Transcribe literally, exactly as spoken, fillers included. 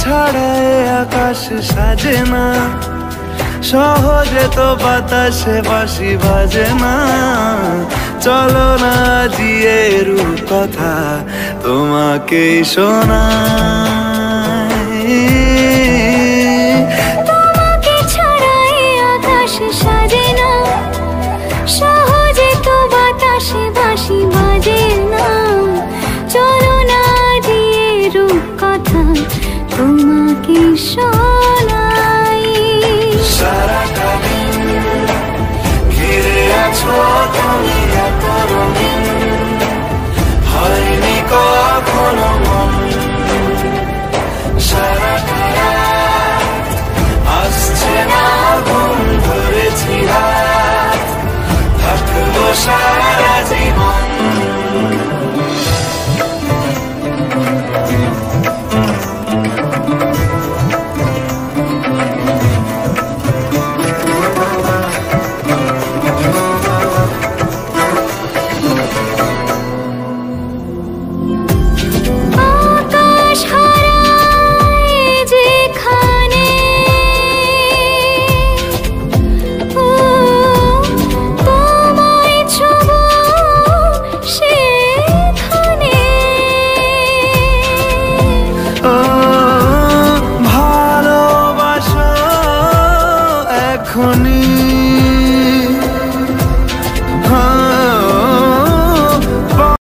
ছাড়া এ আকাশ সাজে না, সহজে তো বাতাসে বাঁশি বাজে না। চলো না জিয়ে রূপ কথা তোমাকেই শোনাই। তোমাকে ছাড়া এ আকাশ সাজে না, সহজে তো বাতাসে বাঁশি বাজে না। চলো না জিয়ে রূপ কথা তোমাকেই শোনাই।